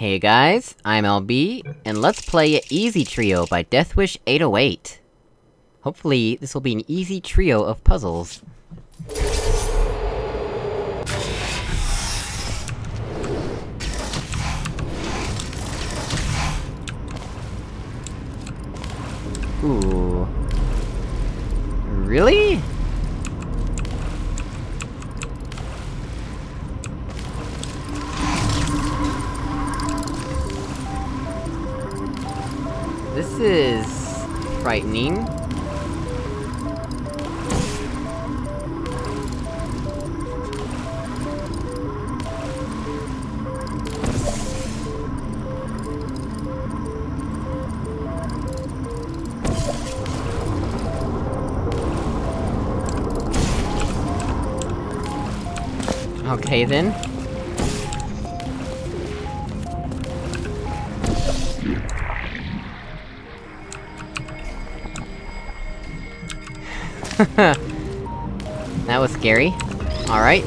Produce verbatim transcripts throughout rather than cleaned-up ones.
Hey guys, I'm L B, and let's play Easy Trio by DeathWish eight oh eight. Hopefully, this will be an easy trio of puzzles. Ooh... Really? This is... frightening. Okay then. That was scary. Alright.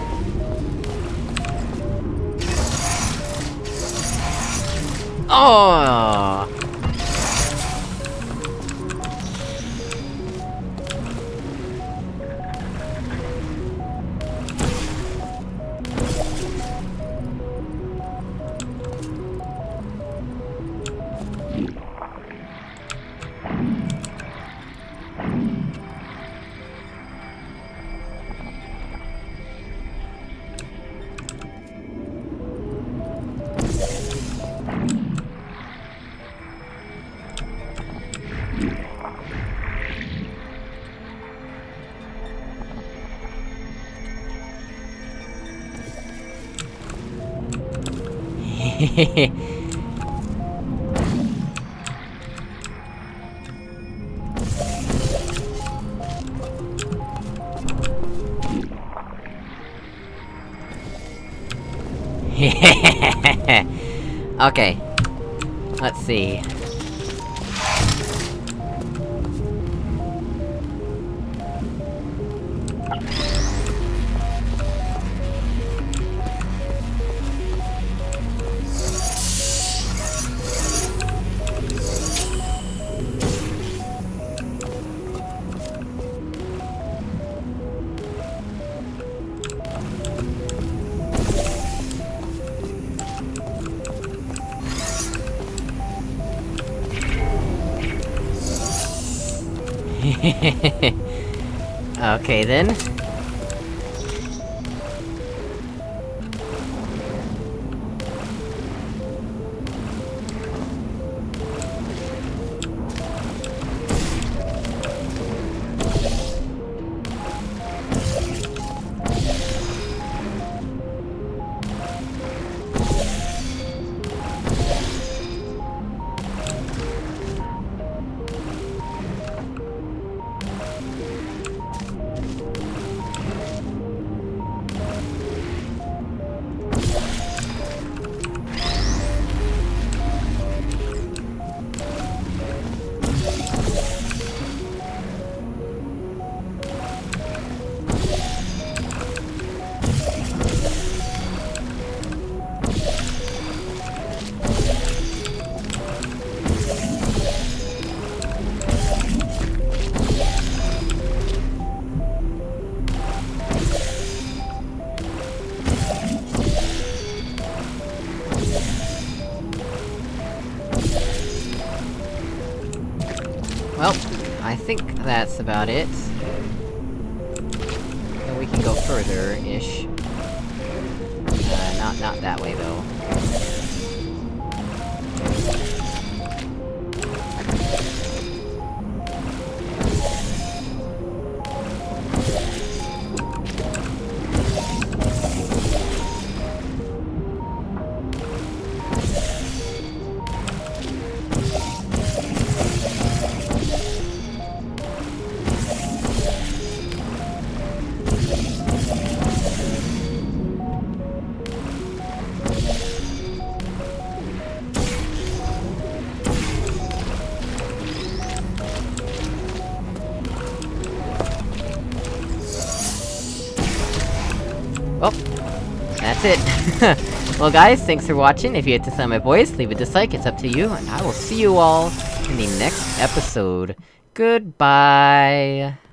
Oh! Okay. Let's see. Okay then. Well, I think that's about it. And we can go further-ish. Uh, not- not that way, though. Well, that's it. Well guys, thanks for watching. If you hit the sound of my voice, leave a dislike, it's up to you, and I will see you all in the next episode. Goodbye!